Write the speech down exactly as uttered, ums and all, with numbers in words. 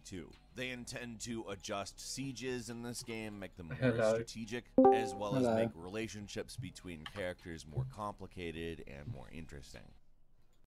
too. They intend to adjust sieges in this game, make them more Hello. strategic, as well as Hello. make relationships between characters more complicated and more interesting.